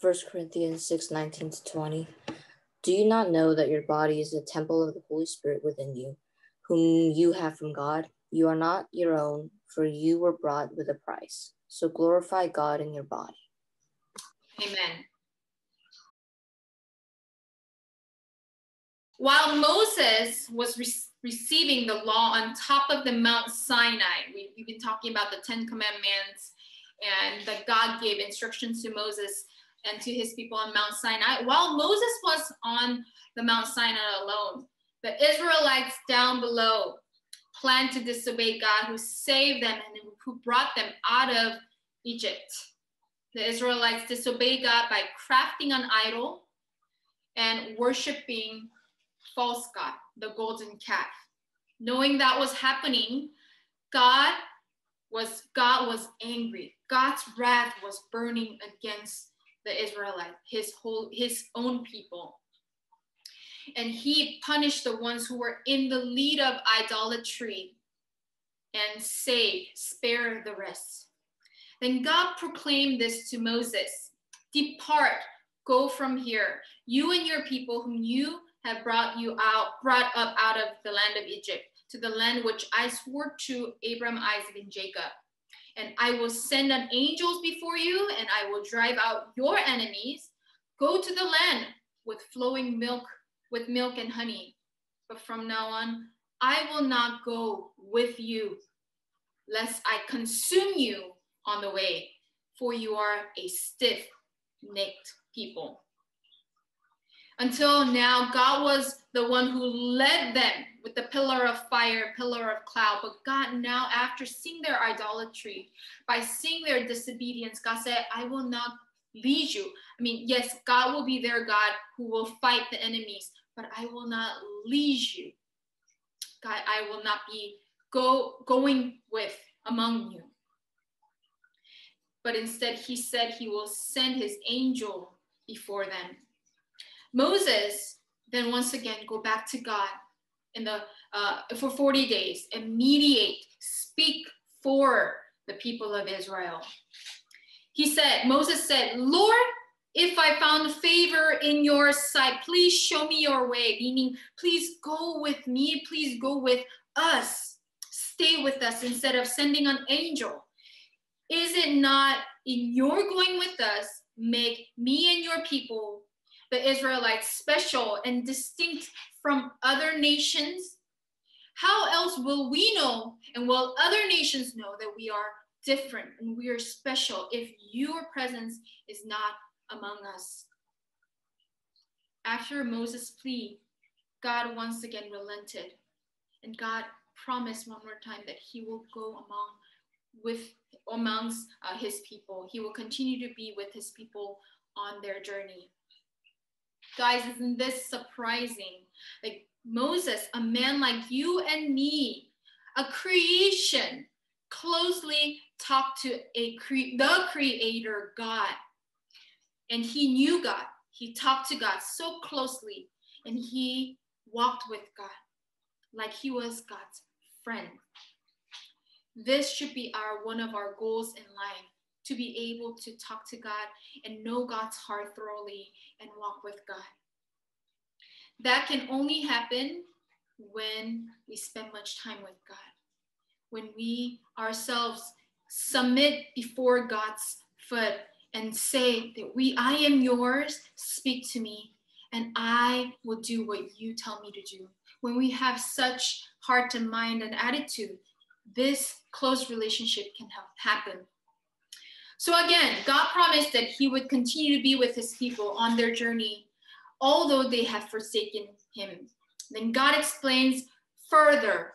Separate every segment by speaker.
Speaker 1: 1 Corinthians 6:19-20. Do you not know that your body is the temple of the Holy Spirit within you, whom you have from God? You are not your own, for you were bought with a price. So glorify God in your body.
Speaker 2: Amen. While Moses was receiving the law on top of the Mount Sinai, we've been talking about the 10 Commandments and that God gave instructions to Moses and to his people on Mount Sinai. While Moses was on the Mount Sinai alone, the Israelites down below planned to disobey God, who saved them and who brought them out of Egypt. The Israelites disobeyed God by crafting an idol and worshiping false god, the golden calf. Knowing that was happening, God was angry. God's wrath was burning against the Israelites, his own people. And he punished the ones who were in the lead of idolatry and spare the rest. Then God proclaimed this to Moses: depart, go from here, you and your people whom you have brought up out of the land of Egypt, to the land which I swore to Abraham, Isaac, and Jacob. And I will send an angels before you, and I will drive out your enemies. Go to the land with flowing milk, with milk and honey. But from now on, I will not go with you, lest I consume you on the way, for you are a stiff-necked people. Until now, God was the one who led them with the pillar of fire, pillar of cloud. But God now, after seeing their idolatry, by seeing their disobedience, God said, I will not lead you. I mean, yes, God will be their God who will fight the enemies, but I will not lead you. God, I will not be going with among you. But instead, he said he will send his angel before them. Moses then once again go back to God for 40 days and speak for the people of Israel. Moses said, Lord, if I found favor in your sight, please show me your way, meaning please go with me, please go with us, stay with us instead of sending an angel. Is it not in your going with us, make me and your people, the Israelites, special and distinct from other nations? How else will we know and will other nations know that we are different and we are special if your presence is not among us? After Moses' plea, God once again relented, and God promised one more time that he will go amongst his people. He will continue to be with his people on their journey. Guys, isn't this surprising? Like Moses, a man like you and me, a creation, closely talked to the creator God. And he knew God. He talked to God so closely, and he walked with God like he was God's friend. This should be one of our goals in life, to be able to talk to God and know God's heart thoroughly and walk with God. That can only happen when we spend much time with God, when we ourselves submit before God's foot and say that I am yours, speak to me, and I will do what you tell me to do. When we have such heart and mind and attitude, this close relationship can happen. So again, God promised that he would continue to be with his people on their journey, although they have forsaken him. Then God explains further,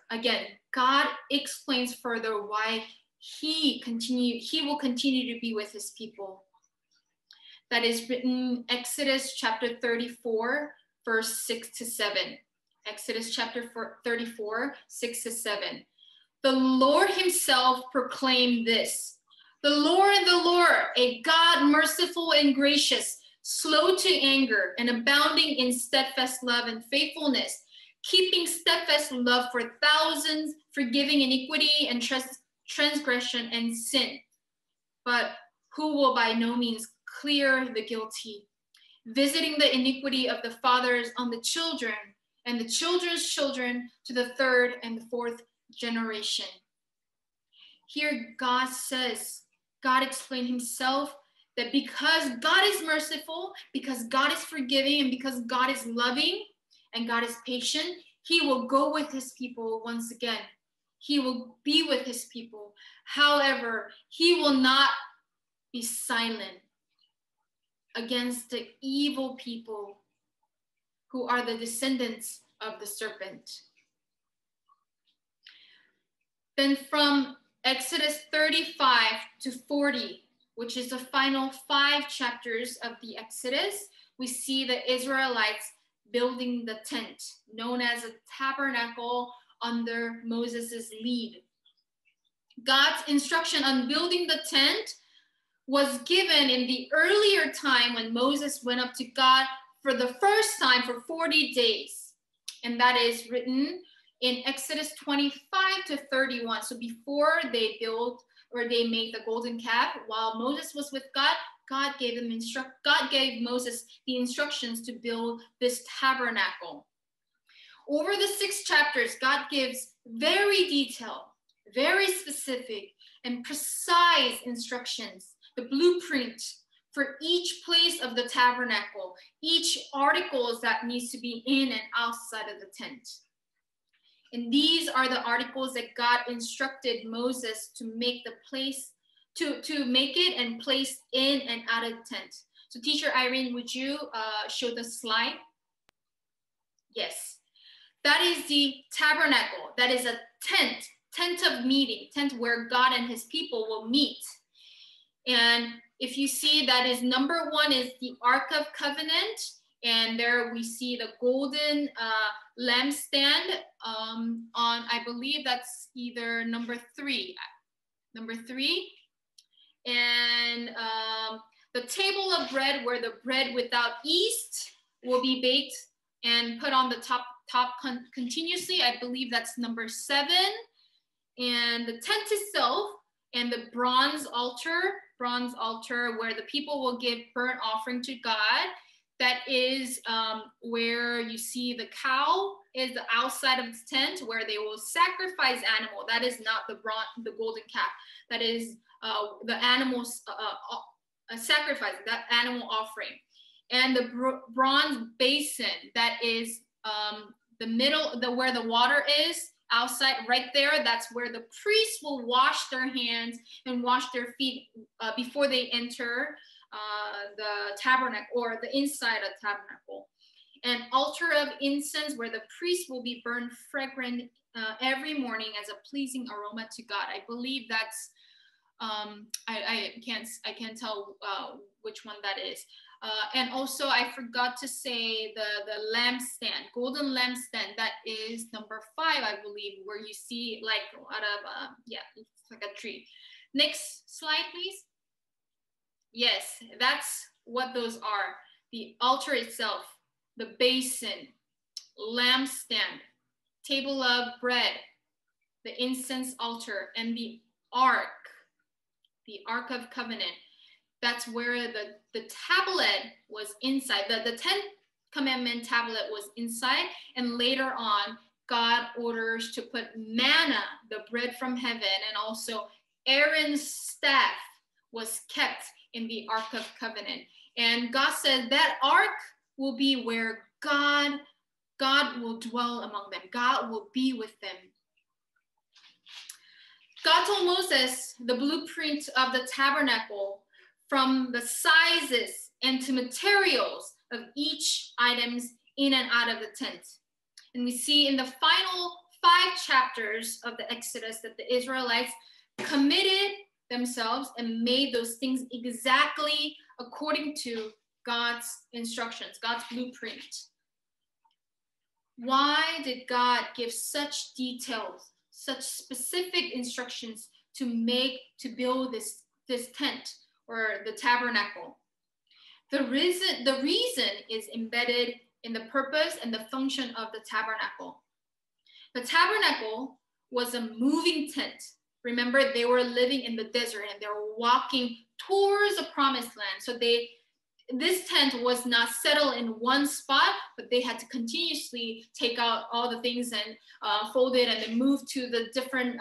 Speaker 2: why he will continue to be with his people. That is written in Exodus chapter 34, verse 6-7. Exodus chapter 34, 6-7. The Lord himself proclaimed this: the Lord, a God merciful and gracious, slow to anger, and abounding in steadfast love and faithfulness, keeping steadfast love for thousands, forgiving iniquity and transgression and sin, but who will by no means clear the guilty, visiting the iniquity of the fathers on the children and the children's children to the third and the fourth generation. Here God says, God explained himself that because God is merciful, because God is forgiving, and because God is loving and God is patient, he will go with his people once again. He will be with his people. However, he will not be silent against the evil people who are the descendants of the serpent. Then from Exodus 35 to 40, which is the final 5 chapters of the Exodus, we see the Israelites building the tent, known as a tabernacle under Moses' lead. God's instruction on building the tent was given in the earlier time when Moses went up to God for the first time for 40 days. And that is written in Exodus 25 to 31. So before they built or they made the golden calf, while Moses was with God, God gave Moses the instructions to build this tabernacle. Over the 6 chapters, God gives very detailed, very specific, and precise instructions, the blueprint for each place of the tabernacle, each articles that needs to be in and outside of the tent. And these are the articles that God instructed Moses to make the place, to make it and place in and out of the tent. So teacher Irene, would you show the slide? Yes. That is the tabernacle. That is a tent of meeting, tent where God and his people will meet. And if you see, that is number 1 is the Ark of Covenant. And there we see the golden lampstand on, I believe that's either number 3. And the table of bread, where the bread without yeast will be baked and put on the top continuously. I believe that's number 7. And the tent itself and the bronze altar where the people will give burnt offering to God. That is where you see the cow is the outside of the tent where they will sacrifice animal. That is not the golden calf. That is the animal's sacrifice, that animal offering. And the bronze basin, that is the middle, where the water is outside right there. That's where the priests will wash their hands and wash their feet before they enter the tabernacle or the inside of the tabernacle. An altar of incense where the priest will be burned fragrant every morning as a pleasing aroma to God. I believe that's I can't tell which one that is. And also I forgot to say the lampstand, golden lampstand. That is number 5, I believe, where you see like out of it's like a tree. Next slide, please. Yes, that's what those are. The altar itself, the basin, lampstand, table of bread, the incense altar, and the ark of covenant. That's where the tablet was inside. The 10 commandment tablet was inside, and later on, God orders to put manna, the bread from heaven, and also Aaron's staff was kept in the Ark of Covenant. And God said that ark will be where God will dwell among them. God will be with them. God told Moses the blueprint of the tabernacle, from the sizes and to materials of each items in and out of the tent. And we see in the final 5 chapters of the Exodus that the Israelites committed themselves and made those things exactly according to God's instructions, God's blueprint. Why did God give such details, such specific instructions to build this tent or the tabernacle? The reason is embedded in the purpose and the function of the tabernacle. The tabernacle was a moving tent. Remember, they were living in the desert and they were walking towards the promised land. So this tent was not settled in one spot, but they had to continuously take out all the things and fold it and then move to the different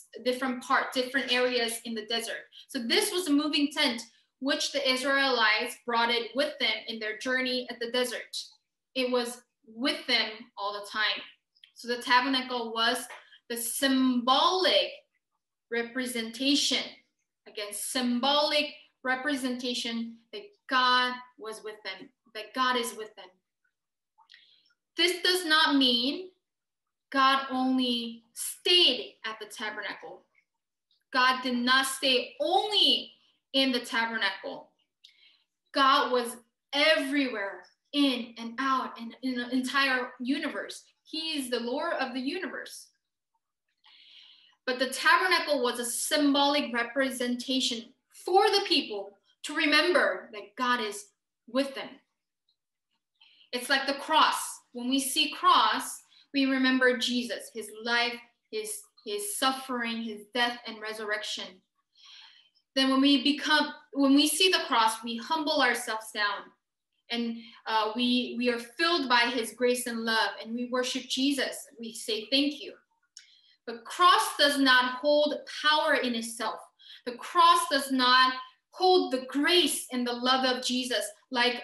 Speaker 2: areas in the desert. So this was a moving tent, which the Israelites brought it with them in their journey at the desert. It was with them all the time. So the tabernacle was the symbolic representation, again, symbolic representation that God was with them, that God is with them. This does not mean God only stayed at the tabernacle. God did not stay only in the tabernacle. God was everywhere, in and out, and in the entire universe. He is the Lord of the universe. But the tabernacle was a symbolic representation for the people to remember that God is with them. It's like the cross. When we see cross, we remember Jesus, his life, his suffering, his death and resurrection. Then when we see the cross, we humble ourselves down, and we are filled by his grace and love, and we worship Jesus. We say thank you. The cross does not hold power in itself. The cross does not hold the grace and the love of Jesus like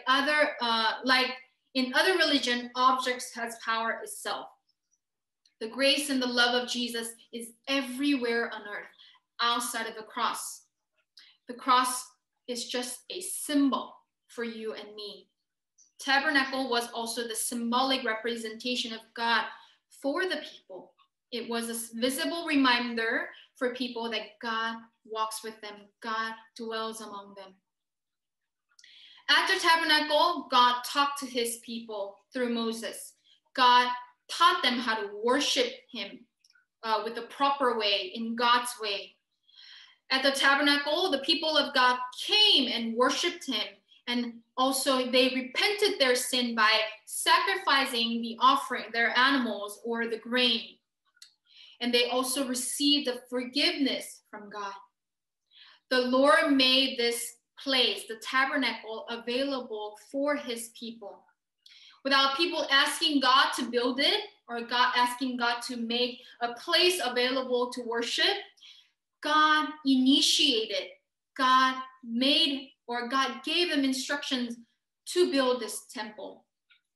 Speaker 2: in other religion, objects has power itself. The grace and the love of Jesus is everywhere on earth, outside of the cross. The cross is just a symbol for you and me. Tabernacle was also the symbolic representation of God for the people. It was a visible reminder for people that God walks with them, God dwells among them. At the tabernacle, God talked to his people through Moses. God taught them how to worship him with the proper way, in God's way. At the tabernacle, the people of God came and worshiped him, and also they repented their sin by sacrificing the offering, their animals or the grain. And they also received the forgiveness from God. The Lord made this place, the tabernacle, available for his people. Without people asking God to build it, or God asking God to make a place available to worship, God initiated, God made, or God gave them instructions to build this temple.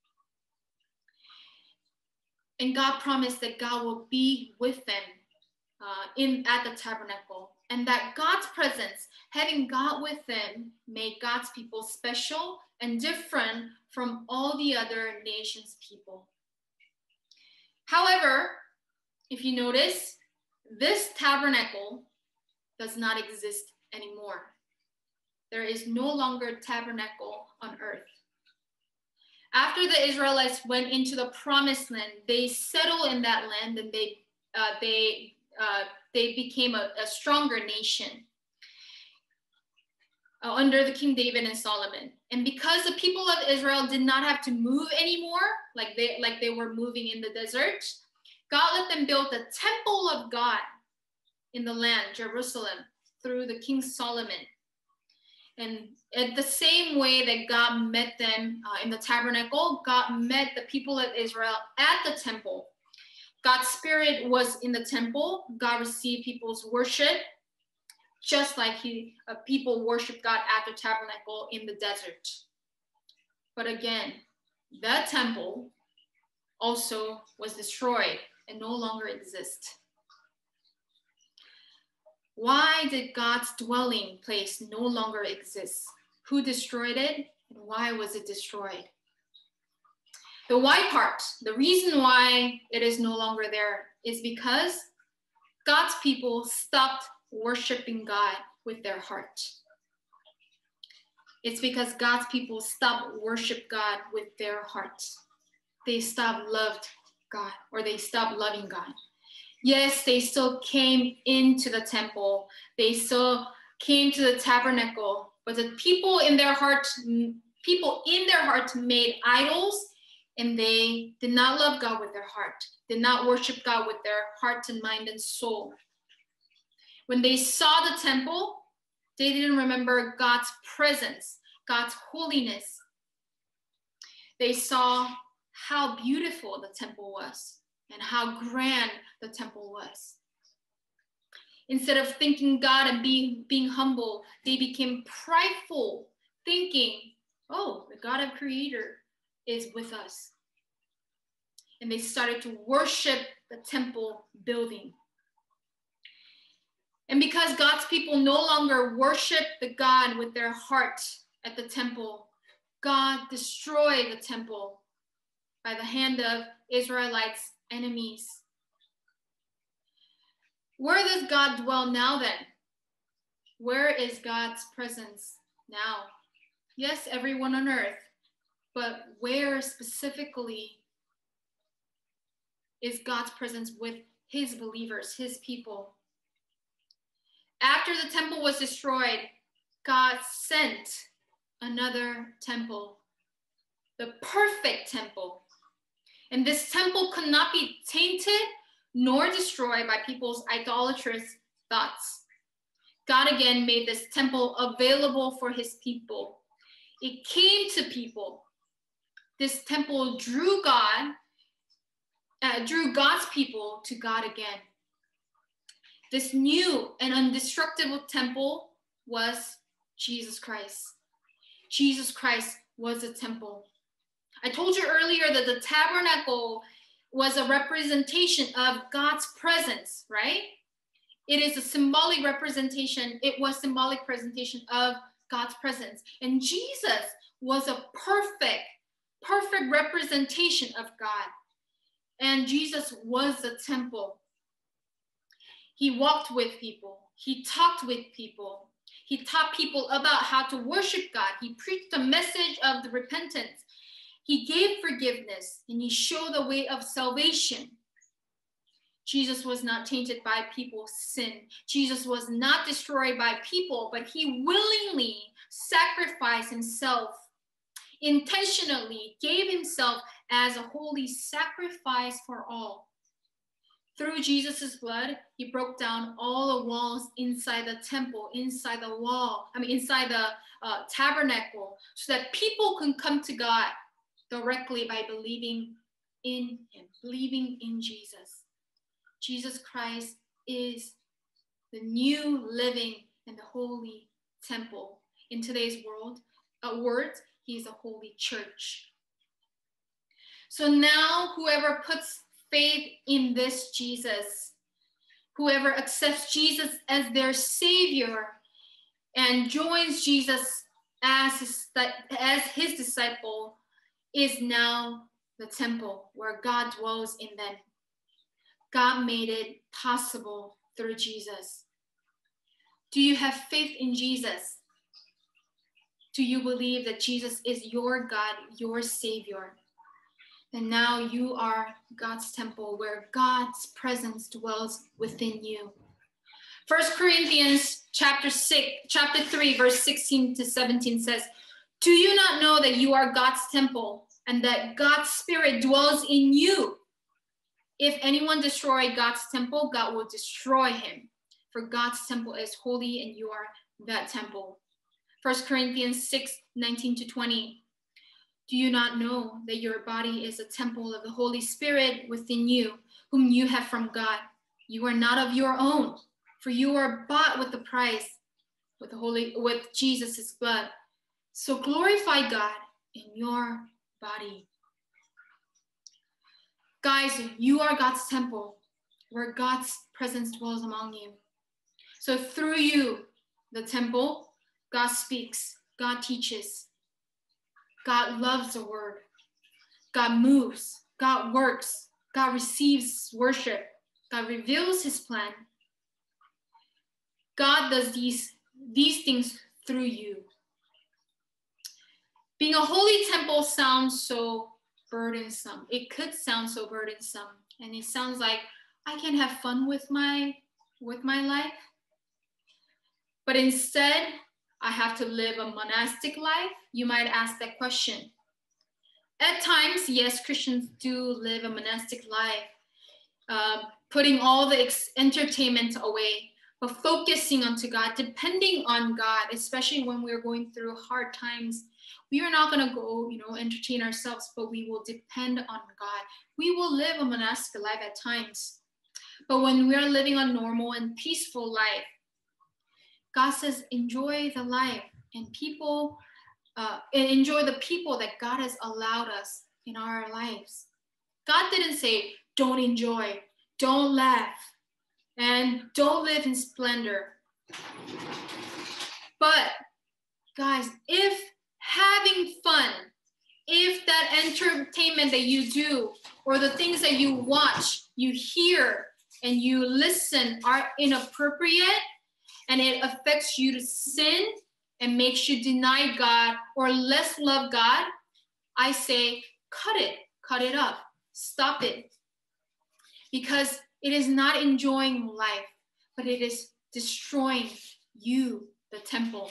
Speaker 2: And God promised that God will be with them at the tabernacle, and that God's presence, having God with them, made God's people special and different from all the other nations' people. However, if you notice, this tabernacle does not exist anymore. There is no longer tabernacle on earth. After the Israelites went into the promised land, they settled in that land, and they became a stronger nation under the King David and Solomon. And because the people of Israel did not have to move anymore, like they were moving in the desert, God let them build the temple of God in the land, Jerusalem, through the King Solomon. And at the same way that God met them in the tabernacle, God met the people of Israel at the temple. God's spirit was in the temple. God received people's worship, just like people worship God at the tabernacle in the desert. But again, that temple also was destroyed and no longer exists. Why did God's dwelling place no longer exist? Who destroyed it, and why was it destroyed? The why part, the reason why it is no longer there, is because God's people stopped worshiping God with their heart. It's because God's people stopped worship God with their hearts. They stopped loved God, or they stopped loving God. Yes, they still came into the temple. They still came to the tabernacle, but the people in their heart made idols, and they did not love God with their heart, did not worship God with their heart and mind and soul. When they saw the temple, They didn't remember God's presence, God's holiness. They saw how beautiful the temple was and how grand the temple was. Instead of thanking God and being humble, they became prideful, thinking, oh, the God of Creator is with us. And they started to worship the temple building. And because God's people no longer worship the God with their heart at the temple, God destroyed the temple by the hand of Israelites' enemies. Where does God dwell now then? Where is God's presence now? Yes, everyone on earth, but where specifically is God's presence with his believers, his people? After the temple was destroyed, God sent another temple, the perfect temple. And this temple could not be tainted nor destroyed by people's idolatrous thoughts. God again made this temple available for his people. It came to people. This temple drew God's people to God again. This new and indestructible temple was Jesus Christ. Jesus Christ was a temple. I told you earlier that the tabernacle was a representation of God's presence, right? It is a symbolic representation. It was symbolic presentation of God's presence. And Jesus was a perfect representation of God. And Jesus was the temple. He walked with people. He talked with people. He taught people about how to worship God. He preached the message of the repentance. He gave forgiveness, and he showed the way of salvation. Jesus was not tainted by people's sin. Jesus was not destroyed by people, but he willingly sacrificed himself, intentionally gave himself as a holy sacrifice for all. Through Jesus' blood, he broke down all the walls inside the temple, inside the tabernacle, so that people can come to God directly by believing in him, believing in Jesus. Jesus Christ is the new living and the holy temple. In today's words, he is a holy church. So now whoever puts faith in this Jesus, whoever accepts Jesus as their Savior and joins Jesus as his disciple, is now the temple where God dwells in them. God made it possible through Jesus. Do you have faith in Jesus? Do you believe that Jesus is your God, your Savior? And now you are God's temple where God's presence dwells within you. 1 Corinthians chapter 3, verse 16 to 17 says, do you not know that you are God's temple and that God's Spirit dwells in you? If anyone destroys God's temple, God will destroy him. For God's temple is holy and you are that temple. 1 Corinthians 6, 19 to 20. Do you not know that your body is a temple of the Holy Spirit within you, whom you have from God? You are not of your own, for you are bought with the price, with Jesus' blood. So glorify God in your body. Guys, you are God's temple, where God's presence dwells among you. So through you, the temple, God speaks, God teaches, God loves the word, God moves, God works, God receives worship, God reveals his plan. God does these things through you. Being a holy temple sounds so burdensome. It could sound so burdensome. And it sounds like I can have fun with my life. But instead, I have to live a monastic life. You might ask that question. At times, yes, Christians do live a monastic life, putting all the entertainment away. but focusing onto God, depending on God, especially when we're going through hard times. We are not going to go, entertain ourselves, but we will depend on God. We will live a monastic life at times. But when we are living a normal and peaceful life, God says, enjoy the life and enjoy the people that God has allowed us in our lives. God didn't say, don't enjoy, don't laugh, and don't live in splendor. But guys, if having fun, if that entertainment that you do or the things that you watch, you hear, and you listen are inappropriate and it affects you to sin and makes you deny God or less love God, I say, cut it up, stop it. Because it is not enjoying life, but it is destroying you, the temple.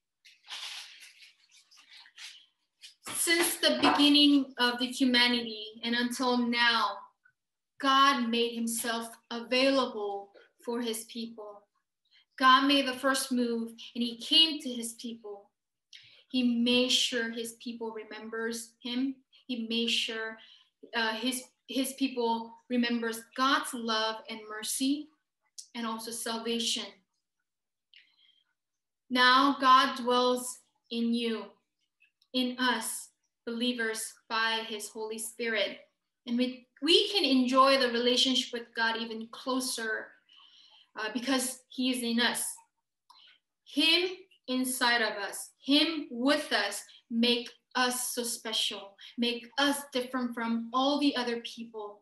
Speaker 2: Since the beginning of the humanity and until now, God made himself available for his people. God made the first move and he came to his people. He made sure his people remembers him. He made sure his people remembers God's love and mercy and also salvation. Now God dwells in you, in us believers by his Holy Spirit. And we can enjoy the relationship with God even closer because he is in us. Him inside of us, him with us, make us so special, make us different from all the other people.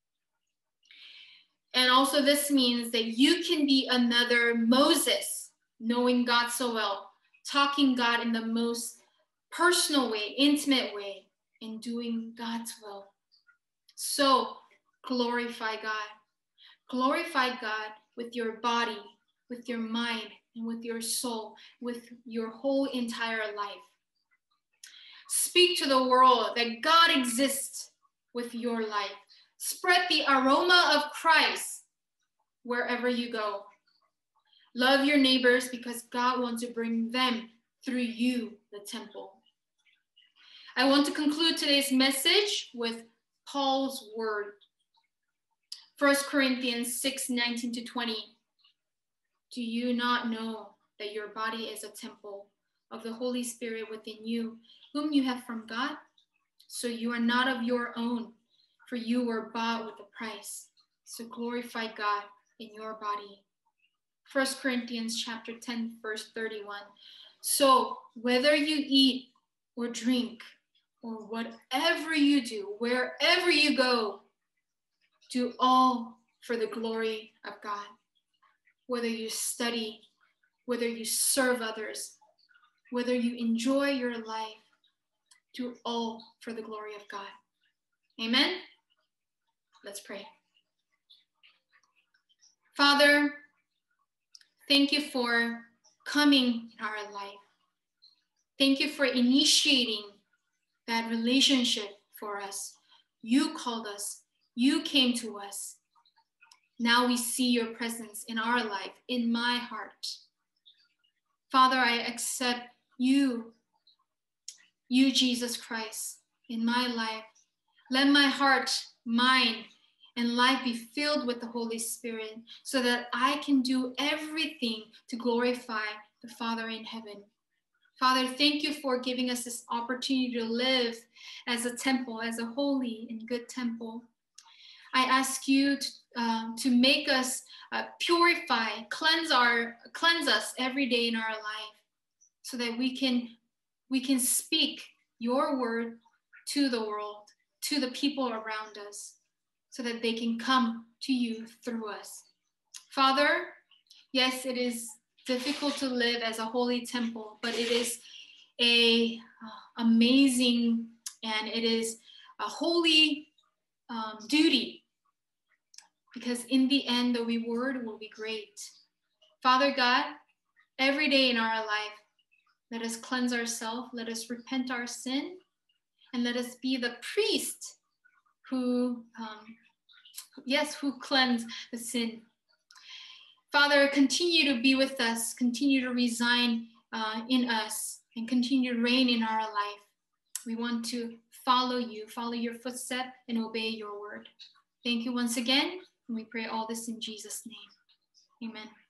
Speaker 2: And also this means that you can be another Moses, knowing God so well, talking God in the most personal way, intimate way, and doing God's will. So glorify God. Glorify God with your body, with your mind, and with your soul, with your whole entire life. Speak to the world that God exists with your life. Spread the aroma of Christ wherever you go. Love your neighbors because God wants to bring them through you, the temple. I want to conclude today's message with Paul's word. 1 Corinthians 6:19-20. Do you not know that your body is a temple of the Holy Spirit within you, whom you have from God? So you are not of your own, for you were bought with a price. So glorify God in your body. 1 Corinthians chapter 10, verse 31. So whether you eat or drink or whatever you do, wherever you go, do all for the glory of God. Whether you study, whether you serve others, whether you enjoy your life, do all for the glory of God. Amen? Let's pray. Father, thank you for coming in our life. Thank you for initiating that relationship for us. You called us. You came to us. Now we see your presence in our life, in my heart. Father, I accept you, Jesus Christ, in my life. Let my heart, mind, and life be filled with the Holy Spirit so that I can do everything to glorify the Father in heaven. Father, thank you for giving us this opportunity to live as a temple, as a holy and good temple. I ask you to make us purify, cleanse us every day in our life, so that we can speak your word to the world, to the people around us, so that they can come to you through us. Father, yes, it is difficult to live as a holy temple, but it is amazing, and it is a holy duty, because in the end, the reward will be great. Father God, every day in our life, let us cleanse ourselves, let us repent our sin, and let us be the priest who cleanse the sin. Father, continue to be with us, continue to reside in us, and continue to reign in our life. We want to follow you, follow your footstep, and obey your word. Thank you once again, and we pray all this in Jesus' name. Amen.